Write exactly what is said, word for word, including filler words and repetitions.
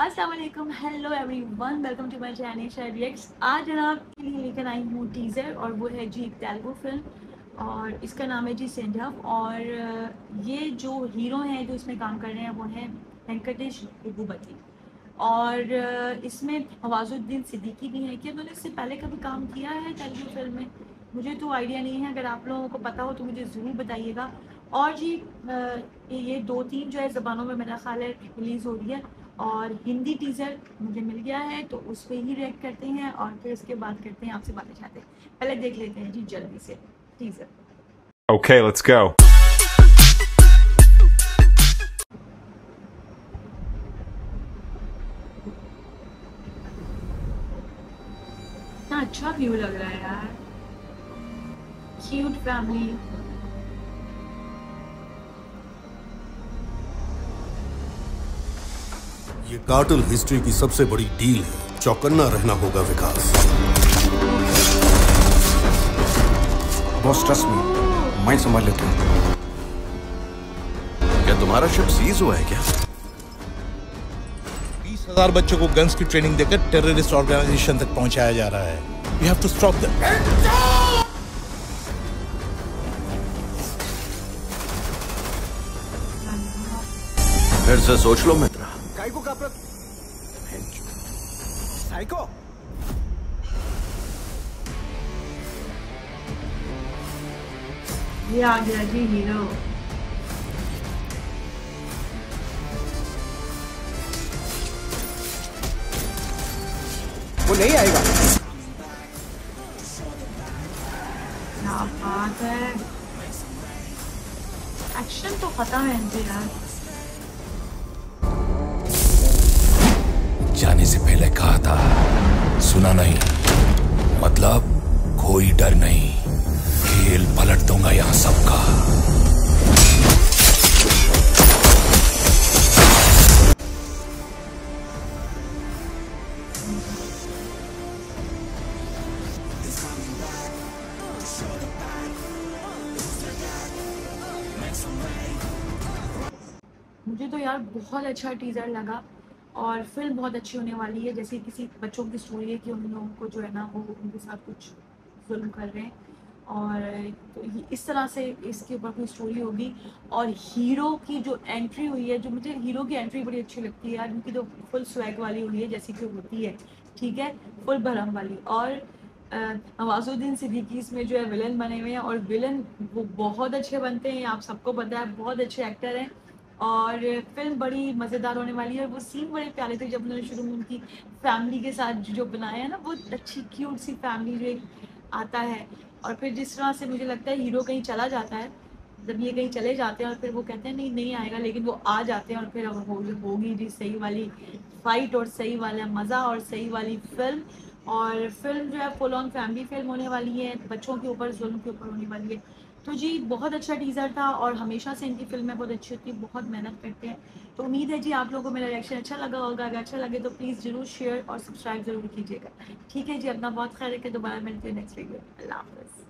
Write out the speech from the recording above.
अस्सलाम वालेकुम, hello everyone, welcome to my channel Shayar Reacts. आज जनाब के लिए लेकर आई हूँ टीज़र और वो है जी एक तेलुगु फिल्म और इसका नाम है जी सेंड ऑफ। और ये जो हीरो हैं जो इसमें काम कर रहे हैं वो हैं वेंकटेश रघुपति। और इसमें नवाजुद्दीन सिद्दीकी भी हैं। क्या उन्होंने इससे पहले कभी काम किया है तेलुगु फिल्म में? मुझे तो आइडिया नहीं है, अगर आप लोगों को पता हो तो मुझे ज़रूर बताइएगा। और जी ये दो तीन जो है ज़बानों में मेरा ख्याल है रिलीज़ हो रही है और हिंदी टीज़र मुझे मिल गया है तो उस पर ही रिएक्ट करते हैं और फिर उसके बाद करते हैं आपसे बातें चाहते हैं। पहले देख लेते हैं जी जल्दी से टीज़र। Okay, let's go. इतना अच्छा व्यू लग रहा है यार, क्यूट फैमिली। ये कार्टल हिस्ट्री की सबसे बड़ी डील है, चौकन्ना रहना होगा विकास। बॉस ट्रस्ट मी, मैं संभाल लेता हूँ। क्या तुम्हारा शिप सीज हुआ है क्या? बीस हजार बच्चों को गन्स की ट्रेनिंग देकर टेररिस्ट ऑर्गेनाइजेशन तक पहुंचाया जा रहा है। We have to stop them. फिर से सोच लो मित्रा। साइको का प्र... साइको ये आ गया जी हीरो। वो नहीं आएगा। क्या बात है, एक्शन तो खत्म है इनके यार। जाने से पहले कहा था, सुना नहीं? मतलब कोई डर नहीं, खेल पलट दूंगा यहां सबका। मुझे तो यार बहुत अच्छा टीज़र लगा और फिल्म बहुत अच्छी होने वाली है। जैसे किसी बच्चों की स्टोरी है कि उन लोगों को जो है ना वो उनके साथ कुछ जुल्म कर रहे हैं और तो इस तरह से इसके ऊपर कोई स्टोरी होगी। और हीरो की जो एंट्री हुई है, जो मुझे हीरो की एंट्री बड़ी अच्छी लगती है यार, उनकी तो फुल स्वैग वाली हुई है जैसी कि होती है, ठीक है, फुल भरम वाली। और नवाजुद्दीन सिद्दीकी इसमें जो है विलन बने हुए हैं और विलन वो बहुत अच्छे बनते हैं, आप सबको पता है, बहुत अच्छे एक्टर हैं। और फिल्म बड़ी मज़ेदार होने वाली है और वो सीन बड़े प्यारे थे जब उन्होंने शुरू में उनकी फैमिली के साथ जो बनाया है ना, वो अच्छी क्यूट सी फैमिली जो एक आता है। और फिर जिस तरह से मुझे लगता है हीरो कहीं चला जाता है, जब ये कहीं चले जाते हैं और फिर वो कहते हैं नहीं नहीं आएगा, लेकिन वो आ जाते हैं और फिर हो, होगी जी सही वाली फाइट और सही वाला मज़ा और सही वाली फिल्म। और फिल्म जो है फुल ऑन फैमिली फिल्म होने वाली है, बच्चों के ऊपर जुल्म के ऊपर होने वाली है। तो जी बहुत अच्छा टीज़र था और हमेशा से इनकी फिल्में बहुत अच्छी होती है, बहुत मेहनत करते हैं। तो उम्मीद है जी आप लोगों को मेरा रिएक्शन अच्छा लगा होगा। अगर अच्छा लगे तो प्लीज़ ज़रूर शेयर और सब्सक्राइब ज़रूर कीजिएगा, ठीक है जी। अपना बहुत ख्याल रखें, दोबारा मिलते हैं नेक्स्ट वीडियो। अल्लाह हाफ़िज़।